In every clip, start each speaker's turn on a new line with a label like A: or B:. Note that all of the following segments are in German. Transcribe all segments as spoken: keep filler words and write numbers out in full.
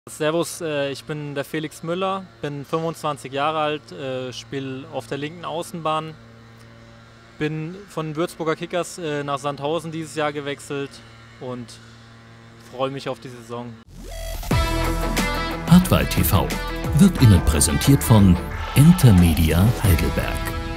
A: Servus, äh, ich bin der Felix Müller, bin fünfundzwanzig Jahre alt, äh, spiele auf der linken Außenbahn, bin von Würzburger Kickers äh, nach Sandhausen dieses Jahr gewechselt und freue mich auf die Saison.
B: Hartwald T V wird Ihnen präsentiert von Intermedia Heidelberg.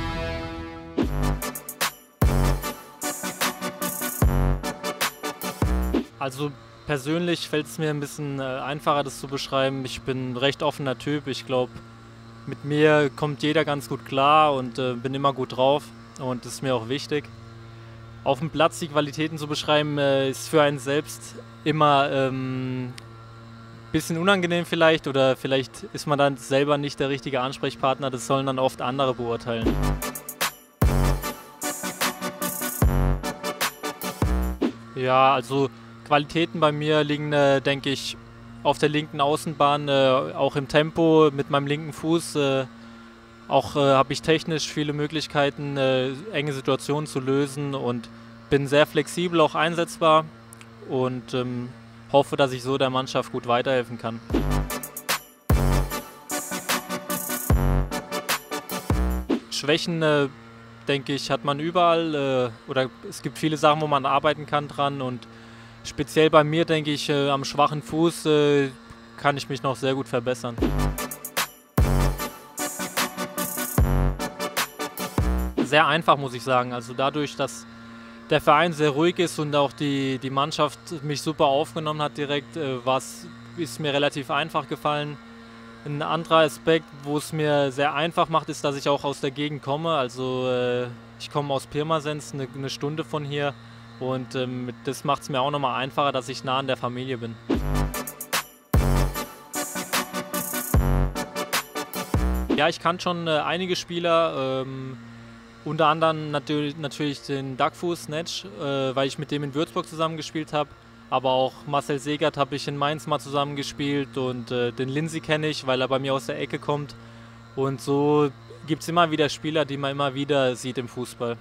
A: Also persönlich fällt es mir ein bisschen äh, einfacher, das zu beschreiben. Ich bin ein recht offener Typ. Ich glaube, mit mir kommt jeder ganz gut klar und äh, bin immer gut drauf. Und das ist mir auch wichtig. Auf dem Platz die Qualitäten zu beschreiben, äh, ist für einen selbst immer ein ähm, bisschen unangenehm vielleicht. Oder vielleicht ist man dann selber nicht der richtige Ansprechpartner. Das sollen dann oft andere beurteilen. Ja, also Qualitäten bei mir liegen, äh, denke ich, auf der linken Außenbahn, äh, auch im Tempo mit meinem linken Fuß. Äh, auch äh, habe ich technisch viele Möglichkeiten, äh, enge Situationen zu lösen und bin sehr flexibel, auch einsetzbar und ähm, hoffe, dass ich so der Mannschaft gut weiterhelfen kann. Schwächen, äh, denke ich, hat man überall äh, oder es gibt viele Sachen, wo man arbeiten kann dran und speziell bei mir, denke ich, äh, am schwachen Fuß äh, kann ich mich noch sehr gut verbessern. Sehr einfach, muss ich sagen. Also dadurch, dass der Verein sehr ruhig ist und auch die, die Mannschaft mich super aufgenommen hat direkt, äh, war's, ist mir relativ einfach gefallen. Ein anderer Aspekt, wo es mir sehr einfach macht, ist, dass ich auch aus der Gegend komme. Also äh, ich komme aus Pirmasens, eine, eine Stunde von hier. Und ähm, das macht es mir auch nochmal einfacher, dass ich nah an der Familie bin. Ja, ich kannte schon äh, einige Spieler, ähm, unter anderem natürlich, natürlich den Duckfuß Netsch, äh, weil ich mit dem in Würzburg zusammengespielt habe. Aber auch Marcel Segert habe ich in Mainz mal zusammengespielt und äh, den Lindsay kenne ich, weil er bei mir aus der Ecke kommt. Und so gibt es immer wieder Spieler, die man immer wieder sieht im Fußball.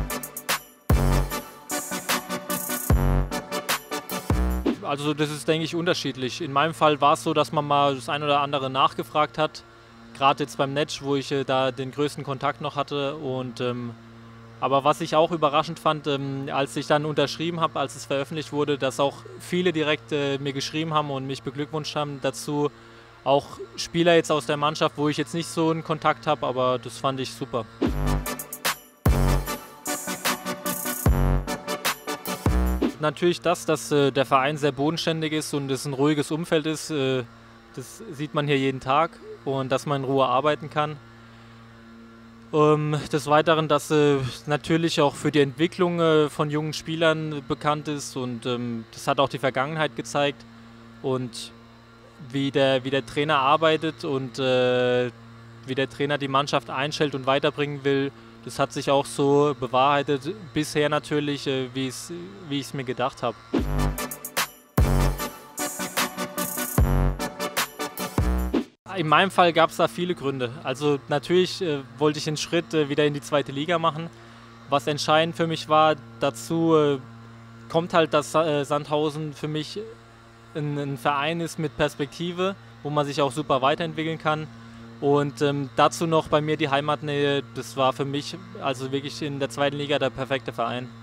A: Also das ist, denke ich, unterschiedlich. In meinem Fall war es so, dass man mal das ein oder andere nachgefragt hat. Gerade jetzt beim Netsch, wo ich äh, da den größten Kontakt noch hatte. Und, ähm, aber was ich auch überraschend fand, ähm, als ich dann unterschrieben habe, als es veröffentlicht wurde, dass auch viele direkt äh, mir geschrieben haben und mich beglückwünscht haben dazu. Auch Spieler jetzt aus der Mannschaft, wo ich jetzt nicht so einen Kontakt habe, aber das fand ich super. Natürlich das, dass äh, der Verein sehr bodenständig ist und es ein ruhiges Umfeld ist, äh, das sieht man hier jeden Tag und dass man in Ruhe arbeiten kann. Ähm, des Weiteren, dass äh, natürlich auch für die Entwicklung äh, von jungen Spielern bekannt ist und ähm, das hat auch die Vergangenheit gezeigt und wie der, wie der Trainer arbeitet und äh, wie der Trainer die Mannschaft einstellt und weiterbringen will. Das hat sich auch so bewahrheitet, bisher natürlich, wie ich es wie ich es mir gedacht habe. In meinem Fall gab es da viele Gründe. Also natürlich äh, wollte ich den Schritt äh, wieder in die zweite Liga machen. Was entscheidend für mich war, dazu äh, kommt halt, dass äh, Sandhausen für mich ein, ein Verein ist mit Perspektive, wo man sich auch super weiterentwickeln kann. Und ähm, dazu noch bei mir die Heimatnähe, das war für mich also wirklich in der zweiten Liga der perfekte Verein.